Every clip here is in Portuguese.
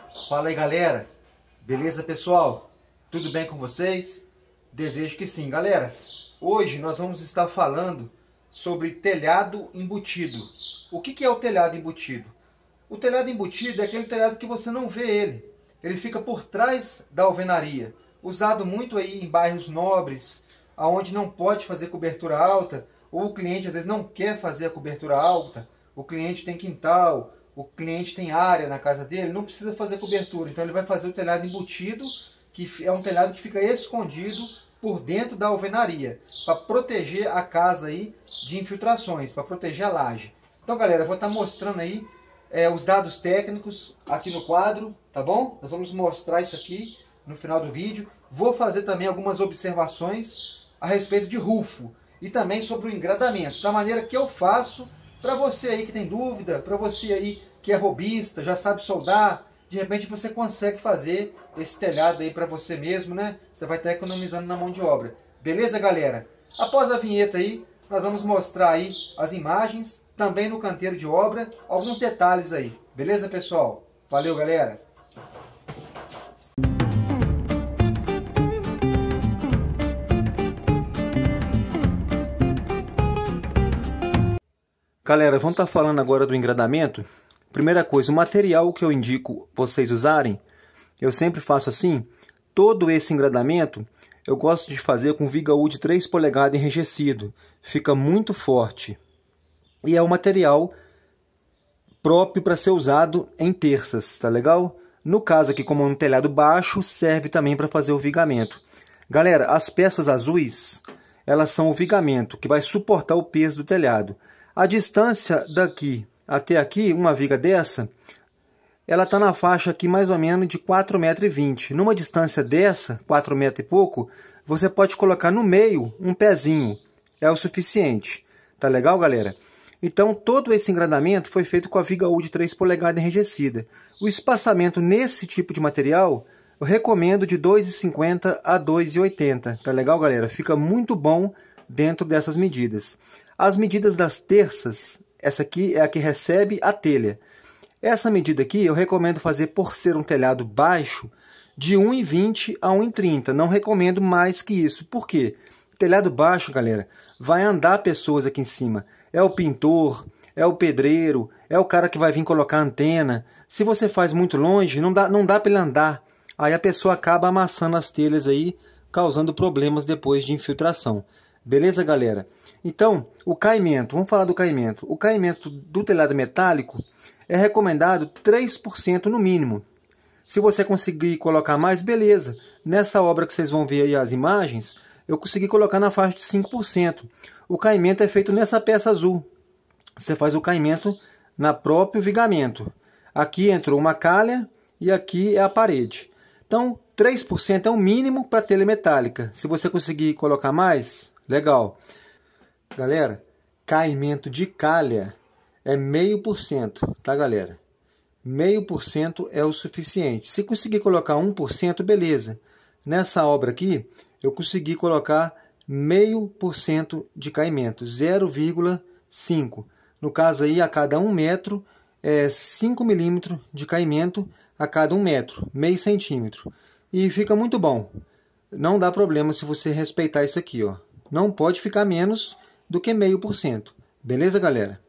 Fala aí, galera, beleza, pessoal? Tudo bem com vocês? Desejo que sim. Galera, hoje nós vamos estar falando sobre telhado embutido. O que é o telhado embutido? O telhado embutido é aquele telhado que você não vê ele. Ele fica por trás da alvenaria, usado muito aí em bairros nobres, onde não pode fazer cobertura alta, ou o cliente às vezes não quer fazer a cobertura alta, o cliente tem quintal, o cliente tem área na casa dele, não precisa fazer cobertura, então ele vai fazer o telhado embutido, que é um telhado que fica escondido por dentro da alvenaria, para proteger a casa aí de infiltrações, para proteger a laje. Então, galera, eu vou estar mostrando aí os dados técnicos aqui no quadro, tá bom? Nós vamos mostrar isso aqui no final do vídeo. Vou fazer também algumas observações a respeito de rufo e também sobre o engradamento, da maneira que eu faço. Para você aí que tem dúvida, para você aí que é robista, já sabe soldar, de repente você consegue fazer esse telhado aí para você mesmo, né? Você vai estar economizando na mão de obra. Beleza, galera? Após a vinheta aí, nós vamos mostrar aí as imagens, também no canteiro de obra, alguns detalhes aí. Beleza, pessoal? Valeu, galera! Galera, vamos estar falando agora do engradamento. Primeira coisa, o material que eu indico vocês usarem, eu sempre faço assim, todo esse engradamento eu gosto de fazer com viga-U de 3 polegadas enrijecido. Fica muito forte. E é um material próprio para ser usado em terças, tá legal? No caso aqui, como é um telhado baixo, serve também para fazer o vigamento. Galera, as peças azuis, elas são o vigamento, que vai suportar o peso do telhado. A distância daqui até aqui, uma viga dessa, ela está na faixa aqui mais ou menos de 4,20 m. Numa distância dessa, 4 metros e pouco, você pode colocar no meio um pezinho. É o suficiente. Tá legal, galera? Então, todo esse engradamento foi feito com a viga-U de 3 polegadas enrijecida. O espaçamento nesse tipo de material, eu recomendo de 2,50 a 2,80. Tá legal, galera? Fica muito bom dentro dessas medidas. As medidas das terças, essa aqui é a que recebe a telha. Essa medida aqui eu recomendo fazer, por ser um telhado baixo, de 1,20 a 1,30. Não recomendo mais que isso. Por quê? Telhado baixo, galera, vai andar pessoas aqui em cima. É o pintor, é o pedreiro, é o cara que vai vir colocar antena. Se você faz muito longe, não dá para ele andar. Aí a pessoa acaba amassando as telhas aí, causando problemas depois de infiltração. Beleza, galera? Então, o caimento, vamos falar do caimento. O caimento do telhado metálico é recomendado 3% no mínimo. Se você conseguir colocar mais, beleza. Nessa obra que vocês vão ver aí as imagens, eu consegui colocar na faixa de 5%. O caimento é feito nessa peça azul. Você faz o caimento na próprio vigamento. Aqui entrou uma calha e aqui é a parede. Então, 3% é o mínimo para telha metálica. Se você conseguir colocar mais, legal. Galera, caimento de calha é 0,5%, tá, galera? 0,5% é o suficiente. Se conseguir colocar 1%, beleza. Nessa obra aqui, eu consegui colocar 0,5% de caimento, 0,5. No caso aí, a cada 1 metro, é 5 milímetros de caimento a cada 1 metro, meio centímetro. E fica muito bom. Não dá problema se você respeitar isso aqui, ó. Não pode ficar menos do que 0,5%. Beleza, galera?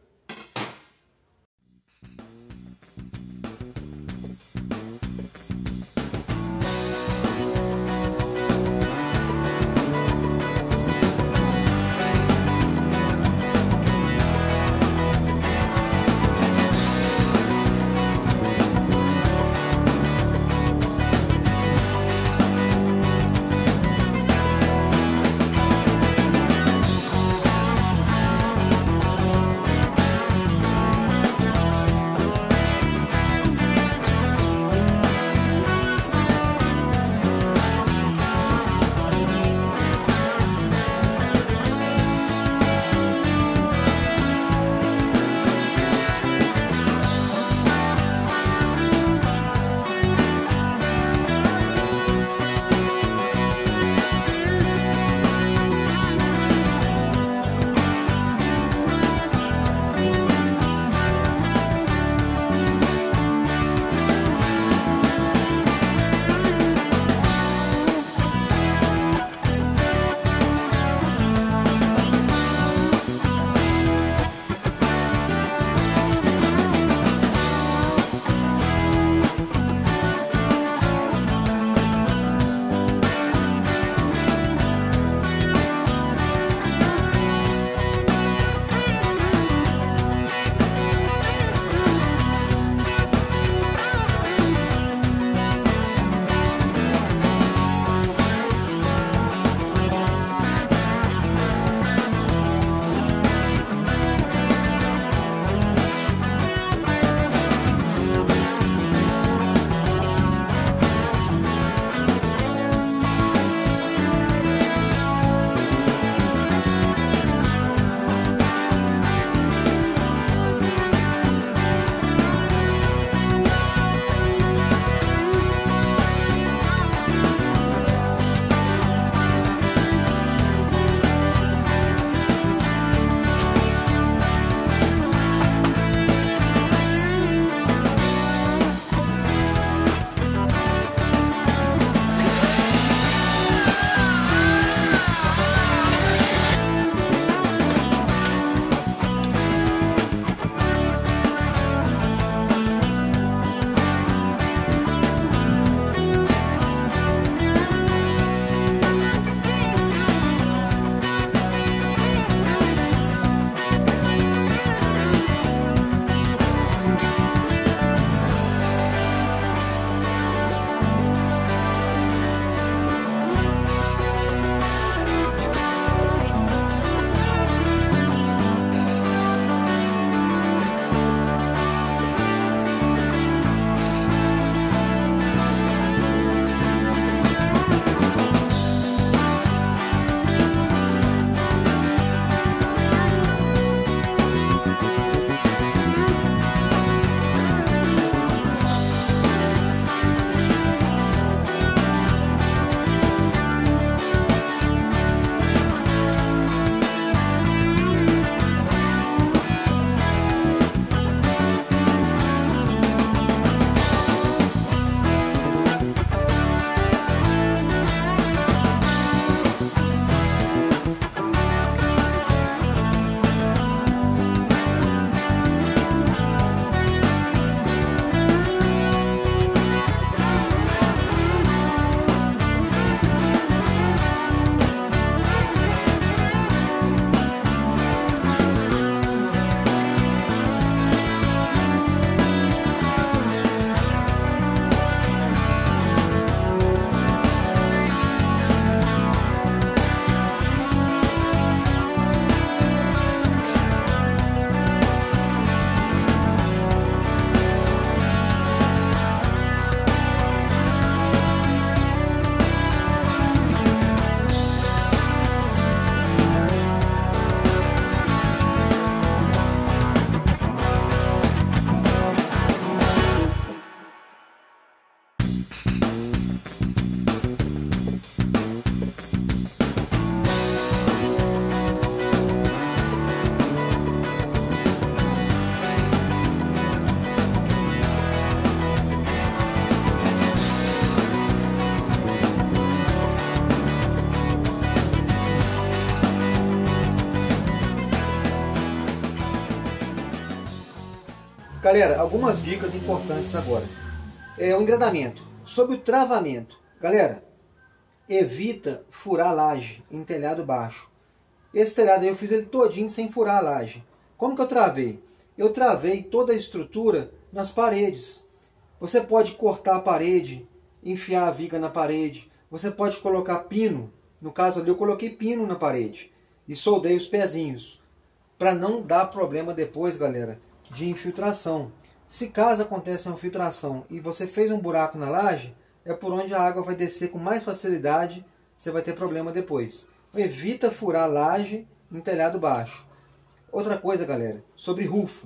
Galera, algumas dicas importantes agora. O engradamento. Sobre o travamento. Galera, evita furar laje em telhado baixo. Esse telhado aí eu fiz ele todinho sem furar a laje. Como que eu travei? Eu travei toda a estrutura nas paredes. Você pode cortar a parede, enfiar a viga na parede. Você pode colocar pino. No caso ali eu coloquei pino na parede. E soldei os pezinhos. Para não dar problema depois, galera, de infiltração. Se caso aconteça uma infiltração e você fez um buraco na laje, é por onde a água vai descer com mais facilidade, você vai ter problema depois. Então, evita furar laje em telhado baixo. Outra coisa, galera, sobre rufo.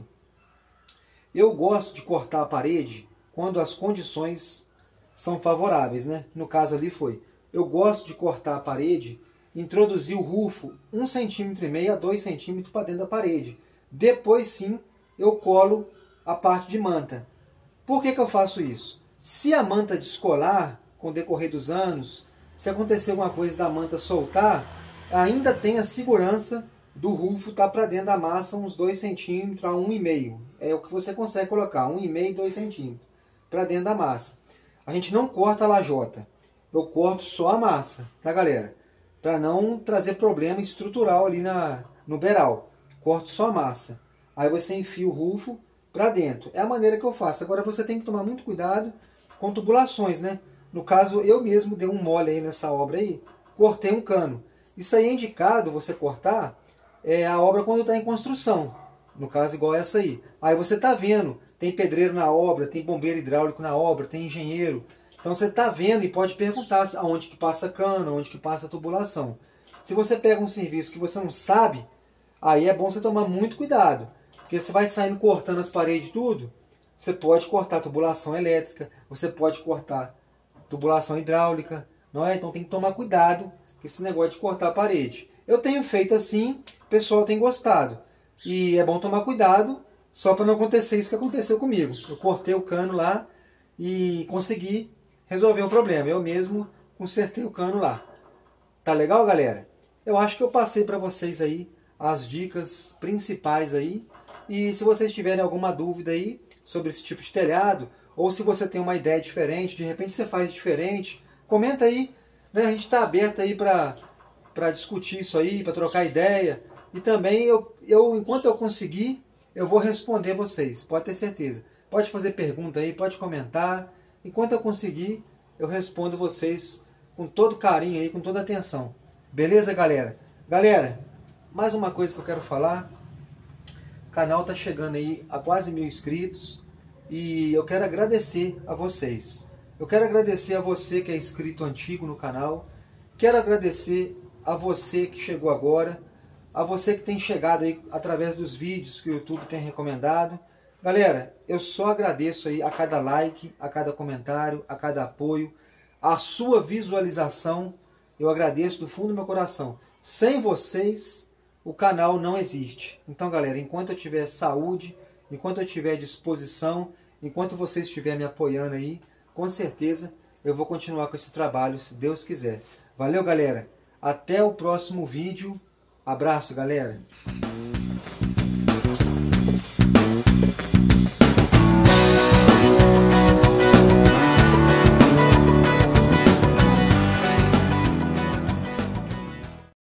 Eu gosto de cortar a parede quando as condições são favoráveis, né? No caso ali foi. Eu gosto de cortar a parede, introduzir o rufo 1,5 cm a 2 cm para dentro da parede. Depois sim, eu colo a parte de manta. Por que eu faço isso? Se a manta descolar com o decorrer dos anos, se acontecer alguma coisa da manta soltar, ainda tem a segurança do rufo estar para dentro da massa uns 2 cm a 1,5. É o que você consegue colocar, 1,5, 2 cm para dentro da massa. A gente não corta a lajota, eu corto só a massa, tá, galera? Para não trazer problema estrutural ali no beiral. Corto só a massa. Aí você enfia o rufo para dentro. É a maneira que eu faço. Agora você tem que tomar muito cuidado com tubulações, né? No caso, eu mesmo dei um mole aí nessa obra aí, cortei um cano. Isso aí é indicado você cortar a obra quando está em construção. No caso, igual essa aí. Aí você está vendo, tem pedreiro na obra, tem bombeiro hidráulico na obra, tem engenheiro. Então você está vendo e pode perguntar aonde que passa cano, aonde que passa tubulação. Se você pega um serviço que você não sabe, aí é bom você tomar muito cuidado. Porque você vai saindo cortando as paredes tudo, você pode cortar tubulação elétrica, você pode cortar tubulação hidráulica, não é? Então tem que tomar cuidado com esse negócio de cortar a parede. Eu tenho feito assim, o pessoal tem gostado. E é bom tomar cuidado, só para não acontecer isso que aconteceu comigo. Eu cortei o cano lá e consegui resolver o problema. Eu mesmo consertei o cano lá. Tá legal, galera? Eu acho que eu passei para vocês aí as dicas principais aí. E se vocês tiverem alguma dúvida aí sobre esse tipo de telhado, ou se você tem uma ideia diferente, de repente você faz diferente, comenta aí, né? A gente está aberto aí para discutir isso aí, para trocar ideia. E também, enquanto eu conseguir, eu vou responder vocês, pode ter certeza. Pode fazer pergunta aí, pode comentar. Enquanto eu conseguir, eu respondo vocês com todo carinho aí, com toda atenção. Beleza, galera? Galera, mais uma coisa que eu quero falar. O canal está chegando aí a quase 1000 inscritos e eu quero agradecer a vocês. Eu quero agradecer a você que é inscrito antigo no canal. Quero agradecer a você que chegou agora, a você que tem chegado aí através dos vídeos que o YouTube tem recomendado. Galera, eu só agradeço aí a cada like, a cada comentário, a cada apoio, a sua visualização. Eu agradeço do fundo do meu coração. Sem vocês, o canal não existe. Então, galera, enquanto eu tiver saúde, enquanto eu tiver disposição, enquanto vocês estiverem me apoiando aí, com certeza eu vou continuar com esse trabalho, se Deus quiser. Valeu, galera. Até o próximo vídeo. Abraço, galera.